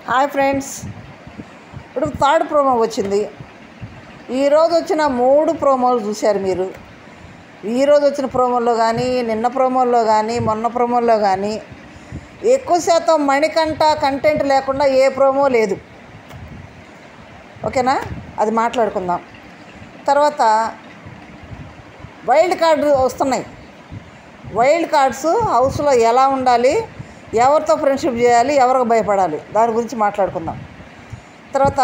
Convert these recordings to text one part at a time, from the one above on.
Hi friends, ఇప్పుడు third promo వచ్చింది. ఈరోజు వచ్చిన 3 ప్రోమోలు చూశారు మీరు. ఈరోజు వచ్చిన ప్రోమోల్లో కానీ, నిన్న ప్రోమోల్లో కానీ, మొన్న ప్రోమోల్లో కానీ ఎక్కువ శాతం మణికంఠ కంటెంట్ లేకుండా ఏ ప్రోమో లేదు. ఓకేనా? అది మాట్లాడుకుందాం. తర్వాత వైల్డ్ కార్డు వస్తున్నాయి. వైల్డ్ కార్డ్స్ హౌస్లో ఎలా ఉండాలి, ఎవరితో ఫ్రెండ్షిప్ చేయాలి, ఎవరికి భయపడాలి, దాని గురించి మాట్లాడుకుందాం. తర్వాత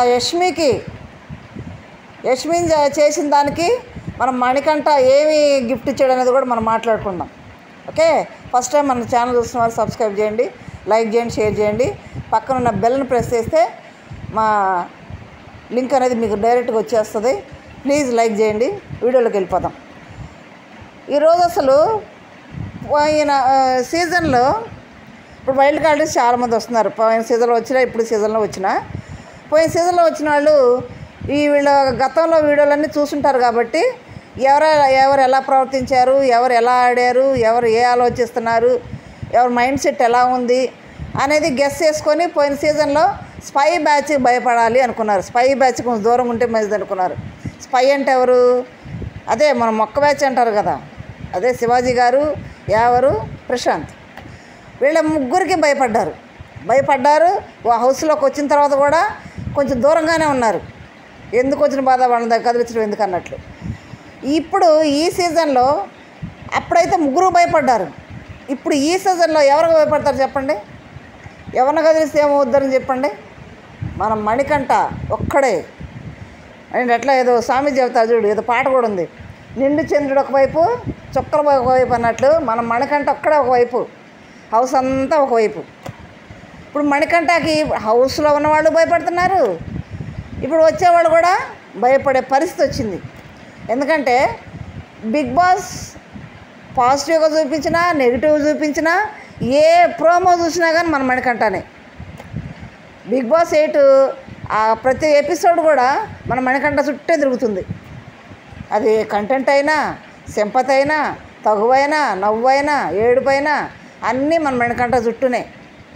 యష్మిన్ చేసిన దానికి మనం మణికంఠ ఏమి గిఫ్ట్ ఇచ్చాడు అనేది కూడా మనం మాట్లాడుకుందాం. ఓకే, ఫస్ట్ టైం మన ఛానల్ చూస్తున్న వాళ్ళు సబ్స్క్రైబ్ చేయండి, లైక్ చేయండి, షేర్ చేయండి. పక్కన ఉన్న బెల్ని ప్రెస్ చేస్తే మా లింక్ అనేది మీకు డైరెక్ట్గా వచ్చేస్తుంది. ప్లీజ్ లైక్ చేయండి. వీడియోలోకి వెళ్ళిపోదాం. ఈరోజు అసలు పోయిన సీజన్లో ఇప్పుడు వైల్డ్ కార్డ్స్ చాలామంది వస్తున్నారు. పోయిన సీజన్లో వచ్చినా, ఇప్పుడు సీజన్లో వచ్చినా, పోయిన సీజన్లో వచ్చిన వాళ్ళు వీళ్ళ గతంలో వీడియోలన్నీ చూసుంటారు కాబట్టి ఎవరు ఎలా ప్రవర్తించారు, ఎవరు ఎలా ఆడారు, ఎవరు ఏ ఆలోచిస్తున్నారు, ఎవరి మైండ్ సెట్ ఎలా ఉంది అనేది గెస్ చేసుకొని పోయిన సీజన్లో స్పై బ్యాచ్ భయపడాలి అనుకున్నారు. స్పై బ్యాచ్ కొంచెం దూరం ఉంటే మంచిది అనుకున్నారు. స్పై అంటే ఎవరు? అదే మన మొక్క బ్యాచ్ అంటారు కదా, అదే శివాజీ గారు, యావరు, ప్రశాంత్, వీళ్ళ ముగ్గురికి భయపడ్డారు. హౌస్లోకి వచ్చిన తర్వాత కూడా కొంచెం దూరంగానే ఉన్నారు. ఎందుకు వచ్చిన బాధ వాళ్ళ దగ్గర కదిలించడం ఎందుకు అన్నట్లు. ఇప్పుడు ఈ సీజన్లో అప్పుడైతే ముగ్గురు భయపడ్డారు. ఇప్పుడు ఈ సీజన్లో ఎవరికి భయపడతారు చెప్పండి? ఎవరిని కదిలిస్తే ఏమవుద్దని చెప్పండి? మనం మణికంఠ ఒక్కడే. అండ్ ఎట్లా ఏదో స్వామి చెబుతారు చూడు, ఏదో పాట కూడా ఉంది, నిండు చంద్రుడు ఒకవైపు, చుక్కలు ఒకవైపు అన్నట్లు మనం మణికంఠ ఒక్కడే ఒకవైపు, హౌస్ అంతా ఒకవైపు. ఇప్పుడు మణికంఠకి హౌస్లో ఉన్నవాళ్ళు భయపడుతున్నారు, ఇప్పుడు వచ్చేవాళ్ళు కూడా భయపడే పరిస్థితి వచ్చింది. ఎందుకంటే బిగ్ బాస్ పాజిటివ్గా చూపించినా, నెగిటివ్ చూపించినా, ఏ ప్రోమో చూసినా కానీ మన మణికంఠనే. బిగ్ బాస్ 8 ప్రతి ఎపిసోడ్ కూడా మన మణికంఠ చుట్టే తిరుగుతుంది. అది కంటెంట్ అయినా, సింపతి అయినా, తగువైనా, నవ్వైనా, ఏడుపైనా అన్నీ మన మణికంఠ చుట్టూనే.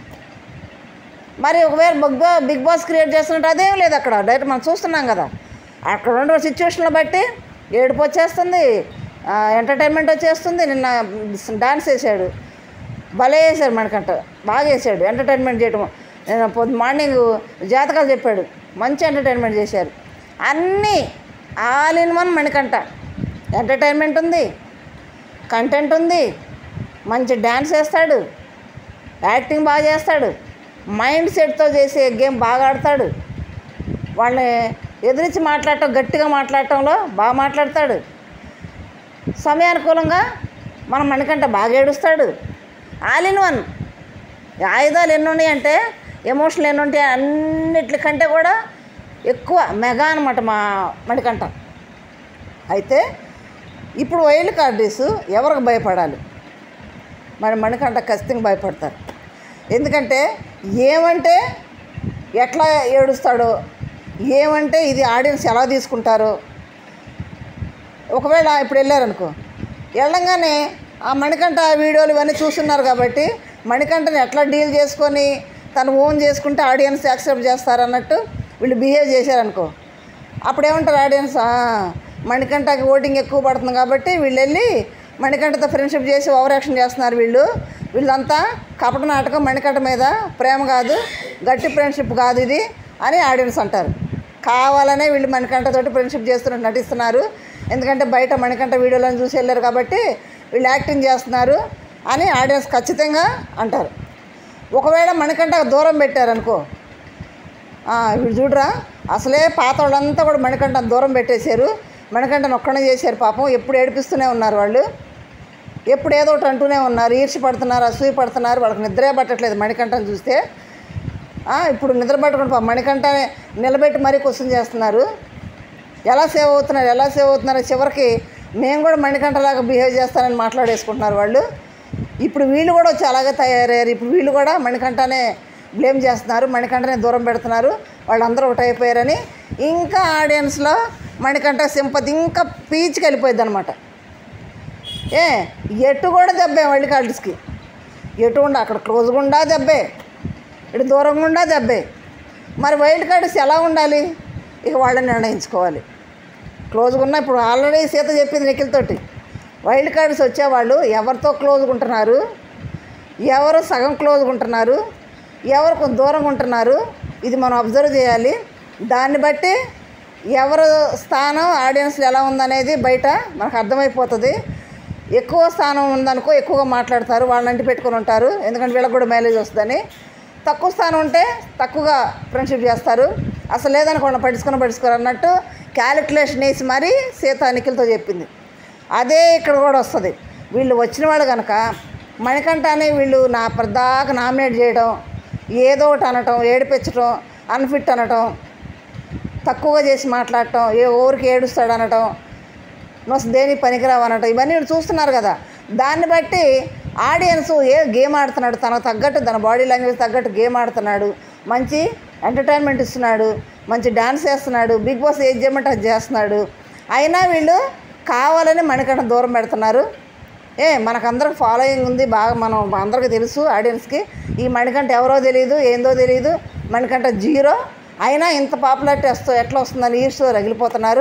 మరి ఒకవేళ బిగ్ బాస్ క్రియేట్ చేస్తున్నట్టు అదేం లేదు. అక్కడ డైరెక్ట్ మనం చూస్తున్నాం కదా, అక్కడ ఉన్న సిచ్యువేషన్లో బట్టి ఏడుపు వచ్చేస్తుంది, ఎంటర్టైన్మెంట్ వచ్చేస్తుంది. నిన్న డాన్స్ వేసాడు, భలే వేసాడు మణికంఠ, బాగా వేసాడు ఎంటర్టైన్మెంట్ చేయటం. నేను మార్నింగ్ జాతకాలు చెప్పాడు, మంచి ఎంటర్టైన్మెంట్ చేశారు. అన్నీ all in one Manikanta. Entertainment ఉంది, కంటెంట్ ఉంది, మంచి డ్యాన్స్ వేస్తాడు, యాక్టింగ్ బాగా చేస్తాడు, మైండ్ సెట్తో చేసే గేమ్ బాగా ఆడతాడు, వాళ్ళని ఎదిరించి మాట్లాడటం, గట్టిగా మాట్లాడటంలో బాగా మాట్లాడతాడు, సమయానుకూలంగా మన మణికంఠ బాగా ఏడుస్తాడు. All in one. ఆయుధాలు ఎన్ని ఉన్నాయంటే, ఎమోషనల్ ఎన్ని ఉంటాయి, అన్నిటికంటే కూడా ఎక్కువ మెగా అనమాట మా మణికంఠ. అయితే ఇప్పుడు వైల్డ్ కార్డీస్ ఎవరికి భయపడాలి? మరి మణికంఠ ఖచ్చితంగా భయపడతారు. ఎందుకంటే ఏమంటే ఎట్లా ఏడుస్తాడో, ఏమంటే ఇది ఆడియన్స్ ఎలా తీసుకుంటారో. ఒకవేళ ఇప్పుడు వెళ్ళారనుకో, వెళ్ళంగానే ఆ మణికంఠ వీడియోలు ఇవన్నీ చూస్తున్నారు కాబట్టి మణికంఠని ఎట్లా డీల్ చేసుకొని తను ఓన్ చేసుకుంటే ఆడియన్స్ యాక్సెప్ట్ చేస్తారన్నట్టు వీళ్ళు బిహేవ్ చేశారనుకో, అప్పుడు ఏమంటారు ఆడియన్స్? మణికంఠకి ఓటింగ్ ఎక్కువ పడుతుంది కాబట్టి వీళ్ళు వెళ్ళి మణికంఠతో ఫ్రెండ్షిప్ చేసి ఓవర్ యాక్షన్ చేస్తున్నారు, వీళ్ళంతా కపట నాటకం, మణికంఠ మీద ప్రేమ కాదు, గట్టి ఫ్రెండ్షిప్ కాదు ఇది అని ఆడియన్స్ అంటారు. కావాలనే వీళ్ళు మణికంఠతోటి ఫ్రెండ్షిప్ చేస్తున్నట్టు నటిస్తున్నారు. ఎందుకంటే బయట మణికంఠ వీడియోలను చూసి వెళ్ళారు కాబట్టి వీళ్ళు యాక్టింగ్ చేస్తున్నారు అని ఆడియన్స్ ఖచ్చితంగా అంటారు. ఒకవేళ మణికంఠ దూరం పెట్టారనుకో, వీళ్ళు చూడరా అసలే పాత వాళ్ళంతా కూడా మణికంఠను దూరం పెట్టేశారు, మణికంఠను ఒక్కడే చేశారు. పాపం ఎప్పుడు ఏడిపిస్తూనే ఉన్నారు వాళ్ళు, ఎప్పుడు ఏదో ఒకటి అంటూనే ఉన్నారు, ఈర్ష్య పడుతున్నారు, అసూయ పడుతున్నారు, వాళ్ళకి నిద్రే పట్టట్లేదు మణికంఠను చూస్తే. ఇప్పుడు నిద్ర పట్టుకుని మణికంఠ నిలబెట్టి మరీ క్వశ్చన్ చేస్తున్నారు, ఎలా సేవ్ అవుతున్నారు. చివరికి మేము కూడా మణికంఠలాగా బిహేవ్ చేస్తానని మాట్లాడేసుకుంటున్నారు వాళ్ళు. ఇప్పుడు వీళ్ళు కూడా వచ్చి అలాగే తయారయ్యారు. ఇప్పుడు వీళ్ళు కూడా మణికంఠనే బ్లేమ్ చేస్తున్నారు, మణికంఠనే దూరం పెడుతున్నారు, వాళ్ళందరూ ఒకటి అయిపోయారని. ఇంకా ఆడియన్స్లో మణికంఠ సింపతి ఇంకా పీచ్కి వెళ్ళిపోయింది అనమాట. ఎటు కూడా దెబ్బే వైల్డ్ కార్డ్స్కి, ఎటు ఉండ అక్కడ క్లోజ్గా ఉండా దెబ్బే, ఇటు దూరంగా ఉండా దెబ్బే. మరి వైల్డ్ కార్డ్స్ ఎలా ఉండాలి? ఇక వాళ్ళని నిర్ణయించుకోవాలి. క్లోజ్గా ఉన్న ఇప్పుడు ఆల్రెడీ సీత చెప్పింది నిఖిల్తోటి, వైల్డ్ కార్డ్స్ వచ్చేవాళ్ళు ఎవరితో క్లోజ్గా ఉంటున్నారు, ఎవరు సగం క్లోజ్గా ఉంటున్నారు, ఎవరు కొంచెం దూరంగా ఉంటున్నారు, ఇది మనం అబ్జర్వ్ చేయాలి. దాన్ని బట్టి ఎవరు స్థానం ఆడియన్స్లో ఎలా ఉందనేది బయట మనకు అర్థమైపోతుంది. ఎక్కువ స్థానం ఉందనుకో ఎక్కువగా మాట్లాడతారు, వాళ్ళని అంటి పెట్టుకొని ఉంటారు, ఎందుకంటే వీళ్ళకి కూడా మైలేజ్ వస్తుందని. తక్కువ స్థానం ఉంటే తక్కువగా ఫ్రెండ్షిప్ చేస్తారు. అసలు లేదనుకోండి పట్టించుకోరు అన్నట్టు క్యాలిక్యులేషన్ వేసి మరీ సీత నిఖిల్తో చెప్పింది. అదే ఇక్కడ కూడా వస్తుంది. వీళ్ళు వచ్చిన వాళ్ళు కనుక మణికంఠని వీళ్ళు నా ప్రదాకా నామినేట్ చేయడం, ఏదో ఒకటి అనటం, ఏడిపించటం, అన్ఫిట్ అనటం, తక్కువగా చేసి మాట్లాడటం, ఊరికి ఏడుస్తాడు అనటం, మస్తు దేని పనికిరావు అనటం, ఇవన్నీ వీళ్ళు చూస్తున్నారు కదా. దాన్ని బట్టి ఆడియన్స్ గేమ్ ఆడుతున్నాడు, తనకు తగ్గట్టు తన బాడీ లాంగ్వేజ్ తగ్గట్టు గేమ్ ఆడుతున్నాడు, మంచి ఎంటర్టైన్మెంట్ ఇస్తున్నాడు, మంచి డ్యాన్స్ చేస్తున్నాడు, బిగ్ బాస్ ఏది చేయమంటే అది చేస్తున్నాడు. అయినా వీళ్ళు కావాలని మణికంఠ దూరం పెడుతున్నారు. మనకందరికి ఫాలోయింగ్ ఉంది బాగా, మనం అందరికీ తెలుసు ఆడియన్స్కి. ఈ మణికంఠ ఎవరో తెలియదు, ఏందో తెలియదు, మణికంఠ జీరో. అయినా ఇంత పాపులారిటీ ఎట్లా వస్తుందని ఈర్ష్తో రగిలిపోతున్నారు.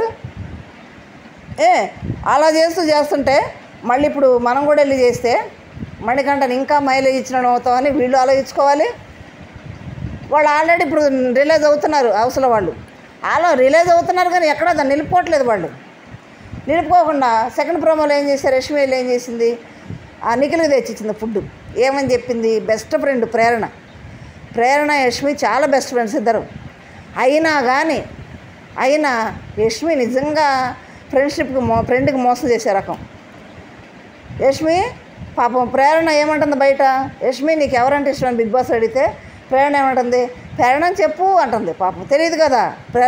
అలా చేస్తుంటే మళ్ళీ ఇప్పుడు మనం కూడా వెళ్ళి చేస్తే మణికంఠని ఇంకా మైలేజ్ ఇచ్చిన అవుతామని వీళ్ళు ఆలోచించుకోవాలి. వాళ్ళు ఆల్రెడీ ఇప్పుడు రిలీజ్ అవుతున్నారు, హౌస్లో వాళ్ళు రిలీజ్ అవుతున్నారు, కానీ ఎక్కడ దాన్ని నిలుపుకోవట్లేదు. వాళ్ళు నిలుపుకోకుండా సెకండ్ ప్రోమోలో ఏం చేశారు, రష్మి వెళ్ళి ఏం చేసింది, ఆ నిఖిల్కి తెచ్చిచ్చింది ఫుడ్. ఏమని చెప్పింది, బెస్ట్ ఫ్రెండ్ ప్రేరణ యష్మి చాలా బెస్ట్ ఫ్రెండ్స్ ఇద్దరు. అయినా యష్మి నిజంగా ఫ్రెండ్కి మోసం చేసే రకం. యష్మి పాపం ప్రేరణ ఏమంటుంది బయట, యష్మి నీకు ఎవరంటే ఇష్టం అని బిగ్ బాస్ అడిగితే ప్రేరణ ఏమంటుంది, ప్రేరణని చెప్పు అంటుంది. పాపం తెలియదు కదా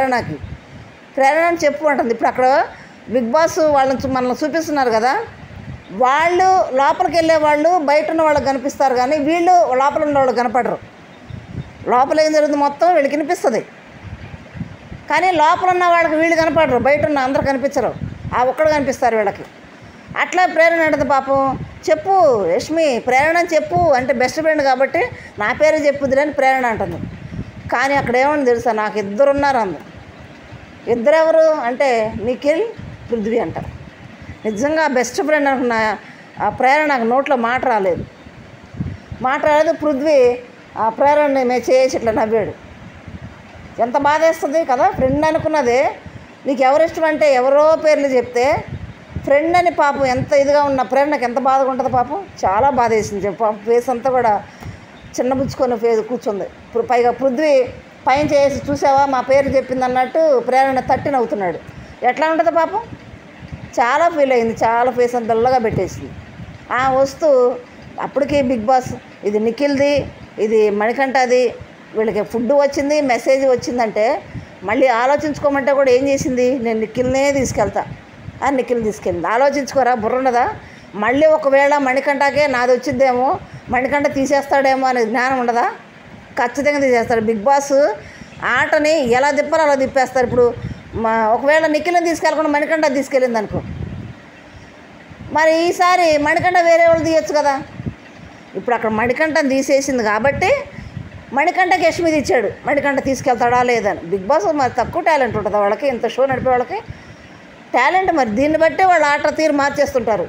ప్రేరణని చెప్పు అంటుంది. ఇప్పుడు అక్కడ బిగ్ బాస్ మనల్ని చూపిస్తున్నారు కదా, వాళ్ళు లోపలికి వెళ్ళే వాళ్ళు బయట ఉన్న వాళ్ళకి కనిపిస్తారు, కానీ వీళ్ళు లోపల ఉన్న వాళ్ళకి కనపడరు. లోపల ఏం జరుగుతుంది మొత్తం వీళ్ళకి కనిపిస్తుంది, కానీ లోపల ఉన్న వాళ్ళకి వీళ్ళు కనపడరు, బయట ఉన్న అందరు కనిపించరు, ఆ ఒక్కడు కనిపిస్తారు వీళ్ళకి. అట్లా ప్రేరణ అంటుంది పాపం, చెప్పు యష్మి ప్రేరణని చెప్పు అంటే బెస్ట్ ఫ్రెండ్ కాబట్టి నా పేరు చెప్పుద్ది అని ప్రేరణ అంటుంది. కానీ అక్కడ ఏమని తెలుసా, నాకు ఇద్దరు ఉన్నారు అంది. ఇద్దరెవరు అంటే నిఖిల్, పృథ్వీ అంటారు. నిజంగా బెస్ట్ ఫ్రెండ్ అనుకున్న ఆ ప్రేరణ నాకు నోట్లో మాట రాలేదు. పృథ్వీ ఆ ప్రేరణని చేసి ఇట్లా నవ్వాడు. ఎంత బాధ వేస్తుంది కదా. ఫ్రెండ్ అనుకున్నదే నీకు ఎవరిష్టం అంటే ఎవరో పేర్లు చెప్తే ఫ్రెండ్ అని పాపం ఎంత ఇదిగా ఉన్న ప్రేరణకు ఎంత బాధగా ఉంటుంది పాపం. చాలా బాధ వేసింది పాపం. ఫేస్ అంతా కూడా చిన్నబుచ్చుకొని కూర్చుంది. పైగా పృథ్వీ పైన చేసి చూసావా మా పేరు చెప్పింది అన్నట్టు ప్రేరణ తట్టి నవ్వుతున్నాడు. ఎట్లా ఉంటుంది పాపం, చాలా ఫీల్ అయింది, చాలా ఫేస్ అంత తెల్లగా పెట్టేసింది. వస్తూ అప్పటికి బిగ్ బాస్ ఇది నిఖిల్ది, ఇది మణికంఠది, వీళ్ళకి ఫుడ్ వచ్చింది, మెసేజ్ వచ్చిందంటే మళ్ళీ ఆలోచించుకోమంటే కూడా ఏం చేసింది, నేను నిఖిల్నే తీసుకెళ్తా అని నిఖిల్ తీసుకెళ్ళింది. ఆలోచించుకోరా, బుర్ర ఉన్నదా? మళ్ళీ ఒకవేళ మణికంఠకే నాది వచ్చిద్దేమో, మణికంఠ తీసేస్తాడేమో అనే జ్ఞానం ఉండదా? ఖచ్చితంగా తీసేస్తాడు. బిగ్ బాస్ ఆటని ఎలా తిప్పాలో అలా తిప్పేస్తారు. ఇప్పుడు ఒకవేళ నిఖిల్ని తీసుకెళ్ళకుండా మణికంఠ తీసుకెళ్ళింది అనుకో, మరి ఈసారి మణికంఠ వేరే వాళ్ళు తీయచ్చు కదా. ఇప్పుడు అక్కడ మణికంఠని తీసేసింది కాబట్టి మణికంఠకి యష్మి ఇచ్చాడు, మణికంఠ తీసుకెళ్తాడా లేదని. బిగ్ బాస్ మరి తక్కువ టాలెంట్ ఉంటుందా వాళ్ళకి, ఇంత షో నడిపే వాళ్ళకి టాలెంట్. మరి దీన్ని బట్టే వాళ్ళు ఆట తీరు మార్చేస్తుంటారు.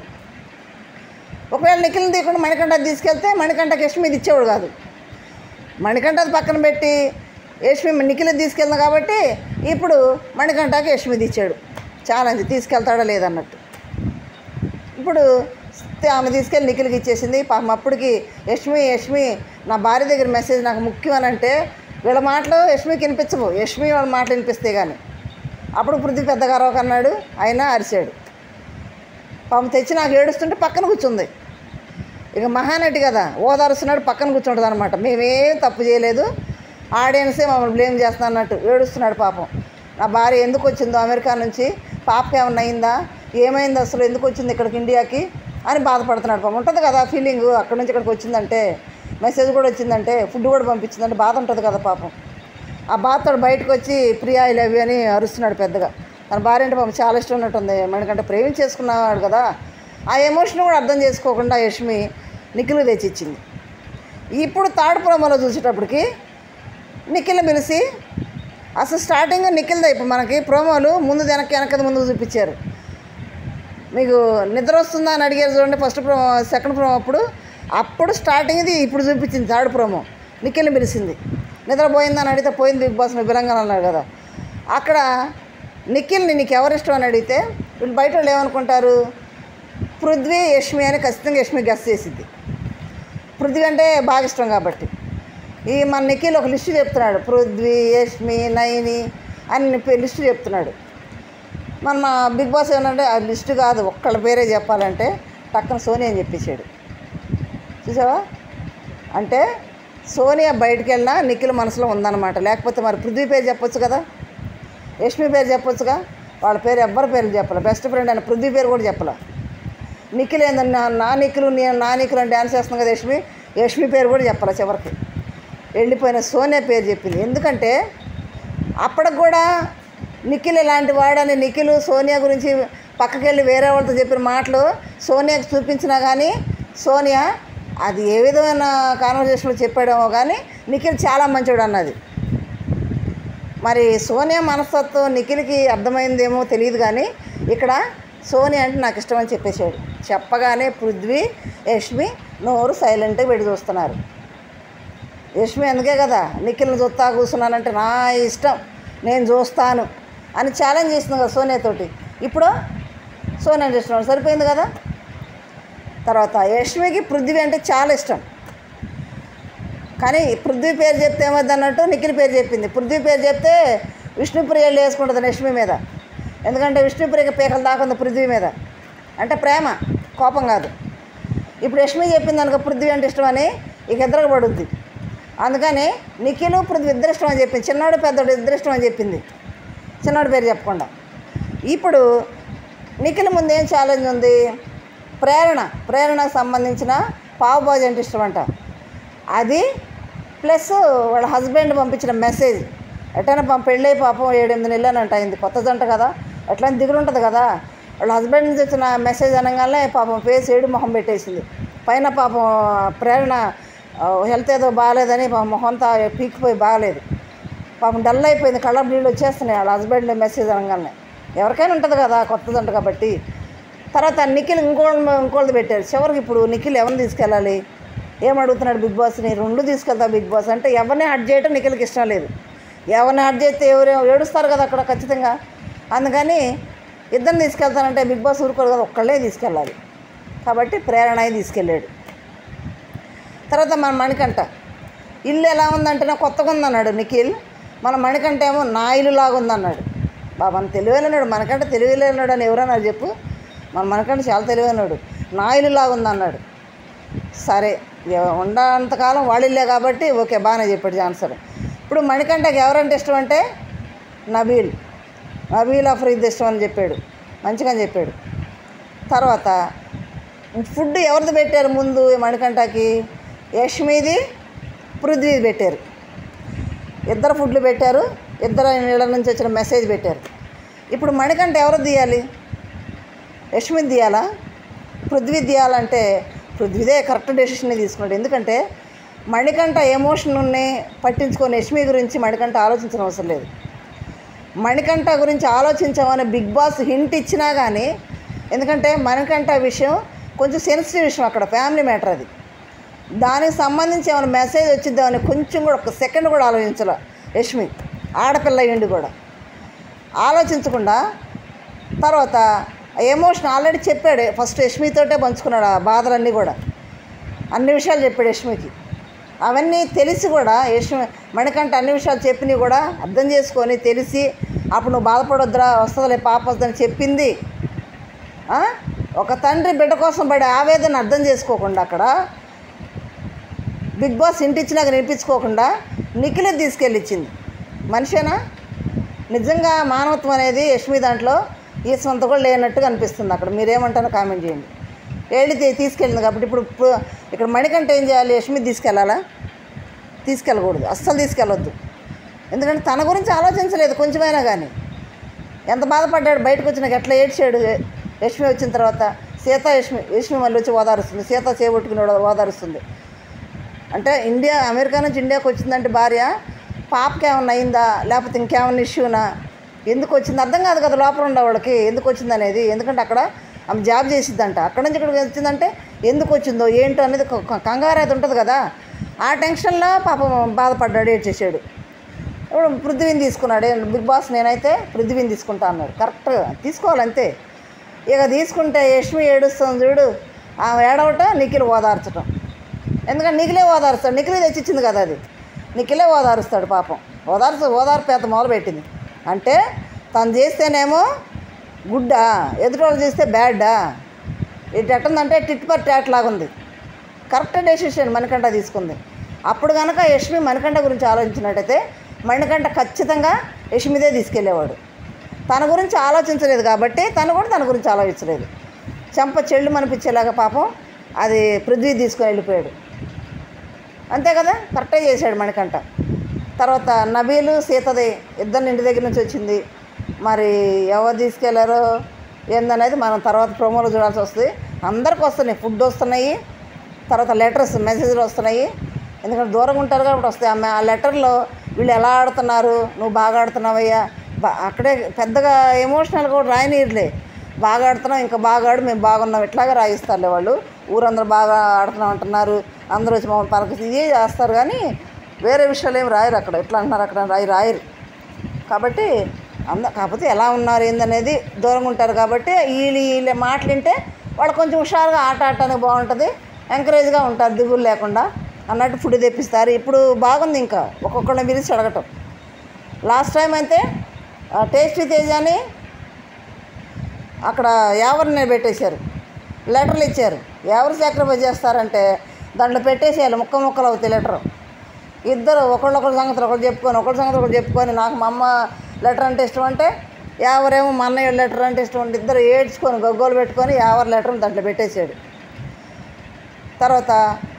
ఒకవేళ నిఖిల్ని తీయకుండా మణికంఠ తీసుకెళ్తే మణికంఠకి యష్మి ఇచ్చేవాడు కాదు. మణికంఠది పక్కన పెట్టి యష్మి నిఖిల్ని తీసుకెళ్ళింది కాబట్టి ఇప్పుడు మణికంఠకి యష్మి ఇచ్చాడు. ఛాలెంజ్ తీసుకెళ్తాడా లేదన్నట్టు. ఇప్పుడు ఆమె తీసుకెళ్ళి నిఖిల్కి ఇచ్చేసింది. పాపం అప్పటికి యష్మి నా భార్య దగ్గర మెసేజ్ నాకు ముఖ్యం అని అంటే వీళ్ళ మాటలు యష్మికి వినిపించవు, యష్మి వాళ్ళ మాటలు వినిపిస్తే కానీ. అప్పుడు పృథ్వీ పెద్దగారో అన్నాడు, అయినా అరిచాడు. పాపం తెచ్చి నాకు ఏడుస్తుంటే పక్కన కూర్చుంది. ఇక మహానటి కదా, ఓదారుస్తున్నాడు, పక్కన కూర్చుంటుంది అనమాట. మేమేం తప్పు చేయలేదు, ఆడియన్సే మమ్మల్ని బ్లేమ్ చేస్తున్నా అన్నట్టు ఏడుస్తున్నాడు పాపం. నా భార్య ఎందుకు వచ్చిందో అమెరికా నుంచి, పాపకి ఏమన్నా అయిందా, ఏమైంది అసలు, ఎందుకు వచ్చింది ఇక్కడికి ఇండియాకి అని బాధపడుతున్నాడు పాపం. ఉంటుంది కదా ఫీలింగ్, అక్కడి నుంచి ఇక్కడికి వచ్చిందంటే, మెసేజ్ కూడా వచ్చిందంటే, ఫుడ్ కూడా పంపించిందంటే బాధ ఉంటుంది కదా పాపం. ఆ బాధతో బయటకు వచ్చి ప్రియా ఐ లవ్ యూ అని అరుస్తున్నాడు పెద్దగా. తన భార్య అంటే పాపం చాలా ఇష్టం ఉన్నట్టుంది, మనకంటే ప్రేమించేసుకున్నాడు కదా. ఆ ఎమోషన్ కూడా అర్థం చేసుకోకుండా యష్మి నిఖిల్ తెచ్చిచ్చింది. ఇప్పుడు థర్డ్ ప్రోమోలో చూసేటప్పటికి నిఖిల్ని పిలిచి అసలు స్టార్టింగ్ నిఖిల్దే. ఇప్పుడు మనకి ప్రోమోలు ముందు వెనక ముందు చూపించారు. మీకు నిద్ర వస్తుందా అని అడిగారు చూడండి, ఫస్ట్ ప్రోమో సెకండ్ ప్రోమో అప్పుడు స్టార్టింగ్ది ఇప్పుడు చూపించింది. థర్డ్ ప్రోమో నిఖిల్ని పిలిచింది. నిద్రపోయిందని అడిగితే పోయింది బిగ్ బాస్ బిలంగా అన్నారు కదా. అక్కడ నిఖిల్ని నీకు ఎవరు ఇష్టం అని అడిగితే వీళ్ళు బయట వాళ్ళు ఏమనుకుంటారు, పృథ్వీ యష్మి అని ఖచ్చితంగా యష్మి గెస్ చేసిద్ది. పృథ్వీ అంటే బాగా ఇష్టం కాబట్టి. ఈ మన నిఖిల్ ఒక లిస్టు చెప్తున్నాడు, పృథ్వీ, యష్మి, నైని అని లిస్టు చెప్తున్నాడు. మన బిగ్ బాస్ ఏమంటే ఆ లిస్టు కాదు, ఒక్కళ్ళ పేరే చెప్పాలంటే టక్కన సోనియా అని చెప్పేసాడు. చూసావా? అంటే సోనియా బయటికి వెళ్ళినా నిఖిల్ మనసులో ఉందన్నమాట. లేకపోతే మరి పృథ్వీ పేరు చెప్పొచ్చు కదా, యష్మి పేరు చెప్పొచ్చుగా. వాళ్ళ పేరు ఎవ్వరి పేరు చెప్పలే. బెస్ట్ ఫ్రెండ్ అని పృథ్వీ పేరు కూడా చెప్పలే. నిఖిల్ ఏంటన్నా నా నిఖిల్ అని డ్యాన్స్ చేస్తుంది కదా యష్మి పేరు కూడా చెప్పాలి. చివరికి వెళ్ళిపోయిన సోనియా పేరు చెప్పింది. ఎందుకంటే అప్పటికి కూడా నిఖిల్ ఇలాంటి వాడని నిఖిల్ సోనియా గురించి పక్కకి వెళ్ళి వేరే వాళ్ళతో చెప్పిన మాటలు సోనియాకి చూపించినా కానీ సోనియా అది ఏ విధమైన కాన్వర్జేషన్లో చెప్పాడేమో కానీ నిఖిల్ చాలా మంచివాడు అన్నది. మరి సోనియా మనస్తత్వం నిఖిల్కి అర్థమైందేమో తెలియదు కానీ ఇక్కడ సోనియా అంటే నాకు ఇష్టం అని చెప్పేశాడు. చెప్పగానే పృథ్వీ, యష్మి నోరు సైలెంట్గా పెట్టి చూస్తున్నారు. యష్మి అందుకే కదా నిఖిల్ని చూస్తా కూర్చున్నానంటే నా ఇష్టం నేను చూస్తాను అని ఛాలెంజ్ చేసింది కదా సోనియాతోటి. ఇప్పుడు సోనియా చేస్తున్నాడు, సరిపోయింది కదా. తర్వాత యష్మికి పృథ్వీ అంటే చాలా ఇష్టం కానీ పృథ్వీ పేరు చెప్తే ఏమద్దు అన్నట్టు నిఖిల్ పేరు చెప్పింది. పృథ్వీ పేరు చెప్తే విష్ణుప్రియలు వేసుకుంటుంది యష్మి మీద. ఎందుకంటే విష్ణుప్రియకి పీకలు దాకుంది పృథ్వీ మీద. అంటే ప్రేమ, కోపం కాదు. ఇప్పుడు యష్మి చెప్పింది అనుకో పృథ్వీ అంటే ఇష్టం అని ఇక ఇద్దరికి పడుద్ది. అందుకని నిఖిల్ పృథ్వీ ఇద్దరు ఇష్టం అని చెప్పింది. చిన్నోడు పెద్దోడు ఇద్దరు ఇష్టం అని చెప్పింది, చిన్నోడి పేరు చెప్పకుండా. ఇప్పుడు నిఖిల్ ముందు ఏం ఛాలెంజ్ ఉంది, ప్రేరణకు సంబంధించిన పావు బాజీ అంటే ఇష్టం అంట. అది ప్లస్ వాళ్ళ హస్బెండ్ పంపించిన మెసేజ్. ఎట్టైనా పెళ్ళై పాపం 7-8 నెలలు అయింది, కొత్త జంట కదా, ఎట్లా దిగులుంటుంది కదా. వాళ్ళ హస్బెండ్ నుంచి వచ్చిన మెసేజ్ అనగానే పాపం ఫేస్ ఏడు మొహం పెట్టేసింది. పైన పాపం ప్రేరణ హెల్త్ ఏదో బాగాలేదని పాపం మొహంతా పీకిపోయి బాగాలేదు, పాపం డల్ అయిపోయింది, కళ్ళ నీళ్ళు వచ్చేస్తున్నాయి వాళ్ళ హస్బెండ్ మెసేజ్ అనగానే. ఎవరికైనా ఉంటుంది కదా కొత్త జంట కాబట్టి. తర్వాత నిఖిల్ ఇంకోళ్ళది పెట్టారు. చివరికి ఇప్పుడు నిఖిల్ ఎవరిని తీసుకెళ్ళాలి, ఏమడుగుతున్నాడు బిగ్ బాస్ని, 2 తీసుకెళ్తా బిగ్ బాస్ అంటే ఎవరిని హట్ చేయటం నిఖిల్కి ఇష్టం లేదు. ఎవరిని హట్ చేస్తే ఎవరు ఏడుస్తారు కదా అక్కడ ఖచ్చితంగా. అందుకని ఇద్దరిని తీసుకెళ్తానంటే బిగ్ బాస్ ఊరుకోరు కదా, ఒక్కళ్ళే తీసుకెళ్ళాలి కాబట్టి ప్రేరణని తీసుకెళ్ళాడు. తర్వాత మన మణికంఠ ఇల్లు ఎలా ఉందంటే కొత్తగా ఉందన్నాడు నిఖిల్. మన మణికంఠ ఏమో నా ఇల్లు లాగా ఉందన్నాడు. బాబా తెలివైనన్నాడు, మనకంటే తెలివిలేనాడు అని ఎవరన్నారు చెప్పు. మన మనకంటే చాలా తెలివైనడు. నా ఇల్లు లాగా ఉందన్నాడు. సరే ఉన్నంతకాలం వాళ్ళిల్లే కాబట్టి ఓకే బాగానే చెప్పాడు ఆన్సర్. ఇప్పుడు మణికంఠకి ఎవరంటే ఇష్టం అంటే నబీల్ అఫ్రీద్ ఇష్టం అని చెప్పాడు, మంచిగా చెప్పాడు. తర్వాత ఫుడ్ ఎవరిది పెట్టారు ముందు మణికంఠకి, యష్మిది పృథ్వీది పెట్టారు. ఇద్దరు ఫుడ్లు పెట్టారు, ఇద్దరు నీళ్ళ నుంచి వచ్చిన మెసేజ్ పెట్టారు. ఇప్పుడు మణికంఠ ఎవరు తీయాలి, యష్మిది తీయాలా పృథ్వీ తీయాలంటే పృథ్వీదే కరెక్ట్ డెసిషన్ తీసుకున్నాడు. ఎందుకంటే మణికంఠ ఎమోషన్ని పట్టించుకొని యష్మి గురించి మణికంఠ ఆలోచించిన అవసరం లేదు. మణికంఠ గురించి ఆలోచించామని బిగ్ బాస్ హింట్ ఇచ్చినా కానీ, ఎందుకంటే మణికంఠ విషయం కొంచెం సెన్సిటివ్ విషయం, అక్కడ ఫ్యామిలీ మ్యాటర్ అది. దానికి సంబంధించి ఏమైనా మెసేజ్ వచ్చిద్దామని కొంచెం కూడా ఒక సెకండ్ కూడా ఆలోచించాల యష్మి, ఆడపిల్ల అయ్యిండి కూడా ఆలోచించకుండా. తర్వాత ఎమోషన్ ఆల్రెడీ చెప్పాడు, ఫస్ట్ యష్మితోటే పంచుకున్నాడు ఆ బాధలన్నీ కూడా, అన్ని విషయాలు చెప్పాడు యష్మికి. అవన్నీ తెలిసి కూడా మణికంఠ అన్ని విషయాలు చెప్పినవి కూడా అర్థం చేసుకొని తెలిసి అప్పుడు నువ్వు బాధపడొద్దురా వస్తుందిలే పాప వస్తుందని చెప్పింది. ఒక తండ్రి బిడ్డ కోసం పడే ఆవేదన అర్థం చేసుకోకుండా అక్కడ బిగ్ బాస్ ఇంటిచ్చినాక నినిపించుకోకుండా నిఖిల్ తీసుకెళ్ళిచ్చింది. మనిషేనా? నిజంగా మానవత్వం అనేది యష్మి దాంట్లో ఈ సొంత కూడా లేనట్టుగా అనిపిస్తుంది. అక్కడ మీరేమంటారో కామెంట్ చేయండి. తీసుకెళ్ళింది కాబట్టి ఇప్పుడు ఇక్కడ మణికంఠ ఏం చేయాలి, యష్మి తీసుకెళ్ళాలా? తీసుకెళ్ళకూడదు, అస్సలు తీసుకెళ్ళొద్దు. ఎందుకంటే తన గురించి ఆలోచించలేదు కొంచెమైనా కానీ. ఎంత బాధపడ్డాడు బయటకు వచ్చినాక, ఎట్లా ఏడ్చాడు యష్మి వచ్చిన తర్వాత. యష్మి మళ్ళీ వచ్చి ఓదారుస్తుంది, సీత చేపట్టుకుని ఓదారుస్తుంది. అంటే అమెరికా నుంచి ఇండియాకి వచ్చిందంటే భార్య పాపకి ఏమన్నా అయిందా లేకపోతే ఇంకేమన్నా ఇష్యూనా, ఎందుకు వచ్చింది అర్థం కాదు కదా లోపల ఉండే వాళ్ళకి ఎందుకు వచ్చింది అనేది. ఎందుకంటే అక్కడ ఆమె జాబ్ చేసిద్దంట, అక్కడ నుంచి ఇక్కడికి వచ్చిందంటే ఎందుకు వచ్చిందో ఏంటో అనేది కంగారు అయితే ఉంటుంది కదా. ఆ టెన్షన్లో పాపం బాధపడ్డాడు, ఏడ్చేసాడు. ఇప్పుడు పృథ్వీని తీసుకున్నాడు. బిగ్ బాస్ నేనైతే పృథ్వీని తీసుకుంటా అన్నాడు. కరెక్ట్గా తీసుకోవాలంతే. ఇక తీసుకుంటే యష్మి ఏడుస్తుంది చూడు, ఆమె ఏడవటం, నిఖిల్ ఓదార్చటం. ఎందుకంటే నిఖిలే ఓదారుస్తాడు, నిఖిలే తెచ్చిచ్చింది కదా అది, నిఖిలే ఓదారుస్తాడు పాపం. ఓదార్పు ఎంత మొదలుపెట్టింది అంటే తను చేస్తేనేమో గుడ్డా, ఎదుటోళ్ళు చేస్తే బ్యాడ్డా. ఇది ఎట్టుందంటే టిట్ ఫర్ టాట్ లాగా ఉంది. కరెక్ట్ డెసిషన్ మణికంఠ తీసుకుంది. అప్పుడు కనుక యష్మి మణికంఠ గురించి ఆలోచించినట్టయితే మణికంఠ ఖచ్చితంగా యష్మిదే తీసుకెళ్ళేవాడు. తన గురించి ఆలోచించలేదు కాబట్టి తను కూడా తన గురించి ఆలోచించలేదు. చెంప చెళ్ళు అనిపించేలాగా పాపం అది పృథ్వీ తీసుకొని వెళ్ళిపోయాడు. అంతే కదా, కరెక్టే చేశాడు మణికంఠ. తర్వాత నబీలు సీతది ఇద్దరిని ఇంటి దగ్గర నుంచి వచ్చింది. మరి ఎవరు తీసుకెళ్లారో ఏందనేది మనం తర్వాత ప్రోమోలో చూడాల్సి వస్తుంది. అందరికి వస్తున్నాయి, ఫుడ్ వస్తున్నాయి, తర్వాత లెటర్స్ మెసేజ్లు వస్తున్నాయి. ఎందుకంటే దూరంగా ఉంటారు కాబట్టి వస్తాయి. ఆ లెటర్లో వీళ్ళు ఎలా ఆడుతున్నారు, నువ్వు బాగా ఆడుతున్నావయ్యా, అక్కడే పెద్దగా ఎమోషనల్ కూడా రాయనీరులే, బాగా ఆడుతున్నావు ఇంకా బాగా ఆడు, మేము బాగున్నాం ఇట్లాగే రాయిస్తారులే వాళ్ళు. ఊరందరూ బాగా ఆడుతున్నాం అంటున్నారు, అందరూ వచ్చి మమ్మల్ని పలకసి ఇదే చేస్తారు కానీ వేరే విషయాలు ఏమి రాయరు. అక్కడ ఎట్లా అంటున్నారు అక్కడ రాయరు కాబట్టి కాకపోతే ఎలా ఉన్నారు ఏందనేది దూరంగా ఉంటారు కాబట్టి వీళ్ళ మాటలు వింటే వాళ్ళు కొంచెం హుషారుగా ఆట ఆడటానికి బాగుంటుంది, ఎంకరేజ్గా ఉంటారు దిగులు లేకుండా అన్నట్టు ఫుడ్ తెప్పిస్తారు. ఇప్పుడు బాగుంది, ఇంకా ఒక్కొక్కళ్ళని పిలిచి అడగటం. లాస్ట్ టైం అయితే టేస్టీ తేజ్ అని అక్కడ ఎవరిని పెట్టేశారు, లెటర్లు ఇచ్చారు. ఎవరు సాక్రిఫైస్ చేస్తారంటే దాంట్లో పెట్టేసేయాలి, ముక్కలు అవుతాయి లెటర్. ఇద్దరు ఒకళ్ళొకళ్ళ సంగతులు ఒకళ్ళు చెప్పుకొని నాకు మా అమ్మ లెటర్ అంటే ఇష్టం అంటే ఎవరేమో మా అన్నయ్య లెటర్ అంటే ఇష్టం అంటే ఇద్దరు ఏడ్చుకొని గగ్గోలు పెట్టుకొని ఎవరి లెటర్ని దాంట్లో పెట్టేశాడు. తర్వాత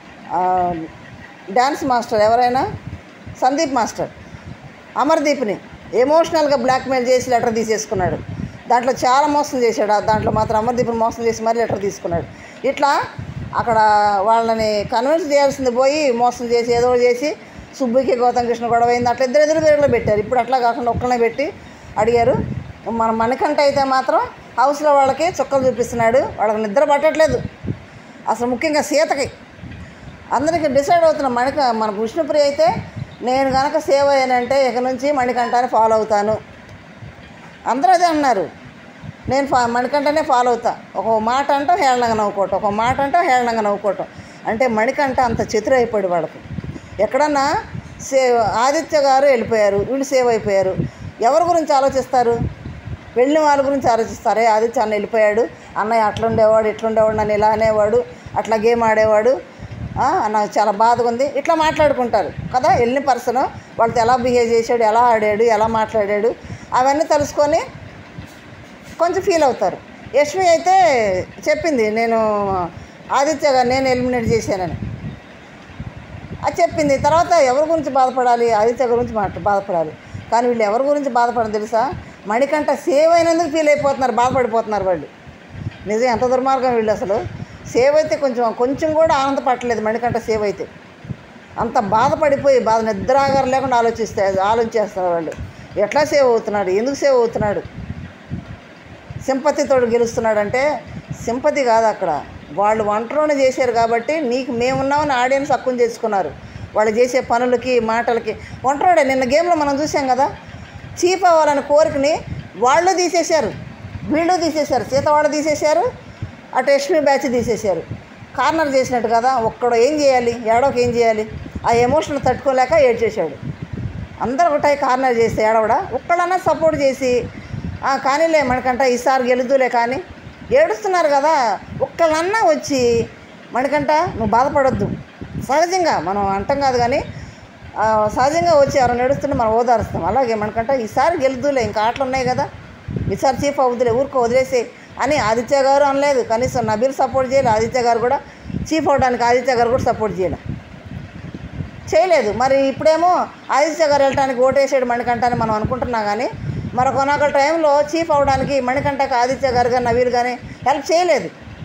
డ్యాన్స్ మాస్టర్ ఎవరైనా సందీప్ మాస్టర్ అమర్దీప్ని ఎమోషనల్గా బ్లాక్మెయిల్ చేసి లెటర్ తీసేసుకున్నాడు. దాంట్లో చాలా మోసం చేశాడు. దాంట్లో మాత్రం అమర్దీప్ని మోసం చేసి మరీ లెటర్ తీసుకున్నాడు. ఇట్లా అక్కడ వాళ్ళని కన్విన్స్ చేయాల్సింది పోయి మోసం చేసి ఏదో చేసి సుబ్బుకి గౌతమ్ కృష్ణ గొడవ అయింది. అట్లా ఎదురు పెట్టారు. ఇప్పుడు అట్లా కాకుండా ఒక్కనే పెట్టి అడిగారు. మన మణికంఠ అయితే మాత్రం హౌస్లో వాళ్ళకి చుక్కలు చూపిస్తున్నాడు, వాళ్ళకి నిద్ర పట్టట్లేదు అసలు. ముఖ్యంగా సీతకి అందరికీ డిసైడ్ అవుతున్న మన విష్ణుప్రియ అయితే నేను కనుక సేవ్ అయ్యానంటే ఇక నుంచి మణికంఠని ఫాలో అవుతాను. అందరూ అదే అన్నారు, నేను మణికంఠనే ఫాలో అవుతా. ఒక మాట అంటూ హేళనంగా నవ్వుకోవటం, అంటే మణికంఠ అంత చతురైపోయాడు వాళ్ళకి. ఎక్కడన్నా ఆదిత్య గారు వెళ్ళిపోయారు, వీళ్ళు సేవ్ అయిపోయారు. ఎవరి గురించి ఆలోచిస్తారు? వెళ్ళిన వాళ్ళ గురించి ఆలోచిస్తారే. ఆదిత్య అన్న వెళ్ళిపోయాడు, అన్నయ్య అట్లుండేవాడు ఇట్లుండేవాడు, నన్ను ఇలా అనేవాడు, అట్లా గేమ్ ఆడేవాడు, నాకు చాలా బాధగా ఉంది, ఇట్లా మాట్లాడుకుంటారు కదా. వెళ్ళిన పర్సన్ వాళ్ళతో ఎలా బిహేవ్ చేశాడు, ఎలా ఆడాడు, ఎలా మాట్లాడాడు, అవన్నీ తెలుసుకొని కొంచెం ఫీల్ అవుతారు. యష్మి అయితే చెప్పింది నేను ఆదిత్య గారు నేను ఎలిమినేట్ చేశానని అది చెప్పింది. తర్వాత ఎవరి గురించి బాధపడాలి? ఆదిత్య గురించి బాధపడాలి. కానీ వీళ్ళు ఎవరి గురించి బాధపడడం తెలుసా? మణికంఠ సేవ్ అయినందుకు ఫీల్ అయిపోతున్నారు, బాధపడిపోతున్నారు వాళ్ళు. నిజం ఎంత దుర్మార్గం వీళ్ళు అసలు. సేవ్ అయితే కొంచెం కూడా ఆనందపడలేదు మణికంఠ. సేవ్ అయితే అంత బాధపడిపోయి నిద్రాగారం లేకుండా ఆలోచిస్తారు వాళ్ళు. ఎట్లా సేవ్ అవుతున్నాడు, ఎందుకు సేవ్ అవుతున్నాడు? సింపతితో గెలుస్తున్నాడంటే సింపతి కాదు అక్కడ, వాళ్ళు ఒంటరిలోనే చేశారు కాబట్టి నీకు మేమున్నామని ఆడియన్స్ హక్కును చేసుకున్నారు. వాళ్ళు చేసే పనులకి మాటలకి ఒంటరిడే. నిన్న గేమ్లో మనం చూసాం కదా, చీఫ్ అవ్వాలని కోరికని వాళ్ళు తీసేశారు, వీళ్ళు తీసేశారు, సీత వాళ్ళు తీసేశారు, అటు యష్మి బ్యాచ్ తీసేశారు. కార్నర్ చేసినట్టు కదా. ఒక్కడు ఏం చేయాలి, ఏడవకి ఏం చేయాలి? ఆ ఎమోషన్ తట్టుకోలేక ఏడ్చేశాడు. అందరూ ఒకటాయి కార్నర్ చేస్తే ఏడవడా? ఒక్కడన్నా సపోర్ట్ చేసి కానీలే మణికంఠ ఈసారి గెలుదులే కానీ ఏడుస్తున్నారు కదా, ఒక్కళ్ళన్నా వచ్చి మణికంఠ నువ్వు బాధపడొద్దు, సహజంగా మనం అంటాం కాదు కానీ సహజంగా వచ్చి ఎవరైనా ఏడుస్తుంటే మనం ఓదారుస్తాం. అలాగే మణికంఠ ఈసారి గెలుదులే, ఇంకా ఆటలు ఉన్నాయి కదా, ఈసారి చీఫ్ అవుతులే, వదిలేసే అని ఆదిత్య గారు అనలేదు. కనీసం నబీల్ సపోర్ట్ చేయలేదు. ఆదిత్య గారు కూడా చీఫ్ అవడానికి ఆదిత్య గారు కూడా సపోర్ట్ చేయలేదు. మరి ఇప్పుడేమో ఆదిత్య గారు వెళ్ళడానికి ఓటేసాడు మణికంఠ అని మనం అనుకుంటున్నాం కానీ మరొక టైంలో చీఫ్ అవడానికి మణికంఠకి ఆదిత్య గారు కానీ నవీల్ కానీ హెల్ప్ చేయలేదు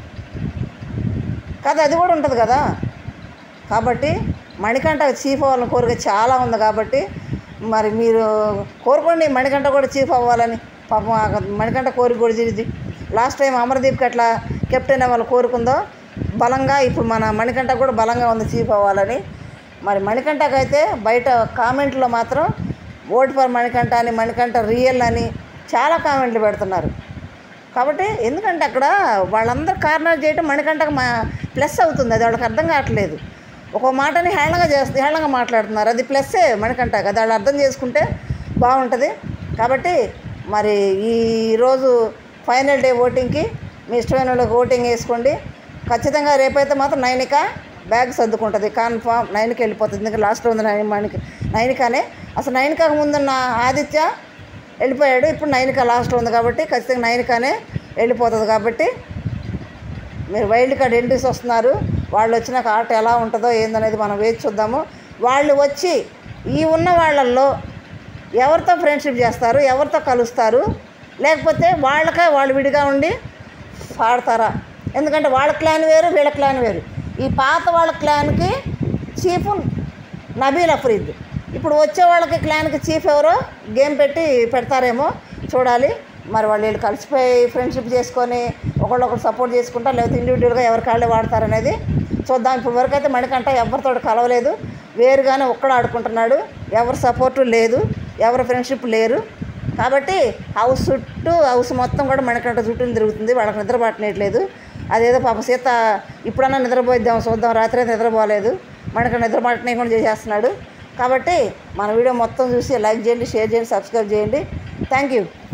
కదా. అది కూడా ఉంటుంది కదా. కాబట్టి మణికంఠ చీఫ్ అవ్వాలని కోరిక చాలా ఉంది కాబట్టి మరి మీరు కోరుకోండి మణికంఠ కూడా చీఫ్ అవ్వాలని. పాపం మణికంఠ కోరిక కూడా తీరింది. లాస్ట్ టైం అమర్దీప్కి అట్లా కెప్టెన్ వాళ్ళు కోరుకుందో బలంగా ఇప్పుడు మన మణికంఠ కూడా బలంగా ఉంది చీఫ్ అవ్వాలని. మరి మణికంఠకైతే బయట కామెంట్లో మాత్రం ఓట్ ఫర్ మణికంఠ అని, మణికంఠ రియల్ అని చాలా కామెంట్లు పెడుతున్నారు. కాబట్టి ఎందుకంటే అక్కడ వాళ్ళందరూ కార్నర్ చేయటం మణికంఠకు ప్లస్ అవుతుంది. అది వాళ్ళకి అర్థం కావట్లేదు. ఒక మాటని హేళనగా మాట్లాడుతున్నారు. అది ప్లస్సే మణికంఠకు. అది వాళ్ళు అర్థం చేసుకుంటే బాగుంటుంది. కాబట్టి మరి ఈరోజు ఫైనల్ డే ఓటింగ్కి మీ ఇష్టమైన వాళ్ళకి ఓటింగ్ వేసుకోండి. ఖచ్చితంగా రేపైతే మాత్రం నైనిక బ్యాగ్ సర్దుకుంటుంది. కన్ఫామ్ నైనిక వెళ్ళిపోతుంది. ఎందుకంటే లాస్ట్లో ఉంది నైనికనే. అసలు నైనికకు ముందున్న ఆదిత్య వెళ్ళిపోయాడు. ఇప్పుడు నైనిక లాస్ట్లో ఉంది కాబట్టి ఖచ్చితంగా నైనికనే వెళ్ళిపోతుంది. కాబట్టి మీరు వైల్డ్ కార్డ్ ఎంట్రీస్ వస్తున్నారు. వాళ్ళు వచ్చినాక ఆట ఎలా ఉంటుందో ఏందనేది మనం వేచి చూద్దాము. వాళ్ళు వచ్చి ఈ ఉన్న వాళ్ళల్లో ఎవరితో ఫ్రెండ్షిప్ చేస్తారు, ఎవరితో కలుస్తారు, లేకపోతే వాళ్ళు విడిగా ఉండి పాడతారా? ఎందుకంటే వాళ్ళ క్లాన్ వేరు, వీళ్ళ క్లాన్ వేరు. ఈ పాత వాళ్ళ క్లాన్కి చీఫ్ నబీల్ అఫ్రీద్. ఇప్పుడు వచ్చే వాళ్ళకి క్లాన్కి చీఫ్ ఎవరో గేమ్ పెడతారేమో చూడాలి. మరి వీళ్ళు కలిసిపోయి ఫ్రెండ్షిప్ చేసుకొని ఒకళ్ళొకరు సపోర్ట్ చేసుకుంటారు, లేకపోతే ఇండివిజువల్గా ఎవరి కాళ్ళే వాడతారనేది చూద్దాం. ఇప్పుడు వరకు అయితే మణికంఠ ఎవరితో కలవలేదు, వేరుగానే ఒక్కడ ఆడుకుంటున్నాడు. ఎవరి సపోర్టు లేదు, ఎవరి ఫ్రెండ్షిప్ లేరు. కాబట్టి హౌస్ మొత్తం కూడా మణికంఠ చుట్టూ తిరుగుతుంది. వాళ్ళకి నిద్ర పట్టనేయట్లేదు. అదేదో పాప సీత ఇప్పుడన్నా నిద్రపోయిద్దాం చూద్దాం, రాత్రి అయితే నిద్రపోలేదు. మణికంఠ నిద్ర పట్టనేయకుండా చేసేస్తున్నాడు. కాబట్టి మన వీడియో మొత్తం చూసి లైక్ చేయండి, షేర్ చేయండి, సబ్స్క్రైబ్ చేయండి. Thank you.